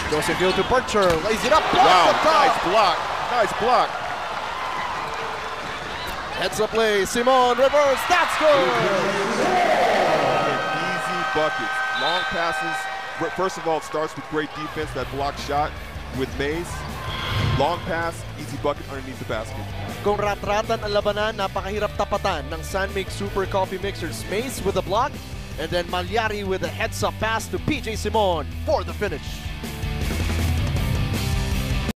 Goes in field to Bercher, lays it up, Wow, the top. nice block. Nice block. Heads up play, Simon, reverse, that's good! Easy buckets. Long passes. First of all, it starts with great defense, that block shot with Mays. Long pass, easy bucket underneath the basket. Kung rat-ratan ang labanan, napakahirap tapatan ng Sunmig Super Coffee Mixers. Mays with a block, and then Malyari with a heads-up pass to PJ Simon for the finish.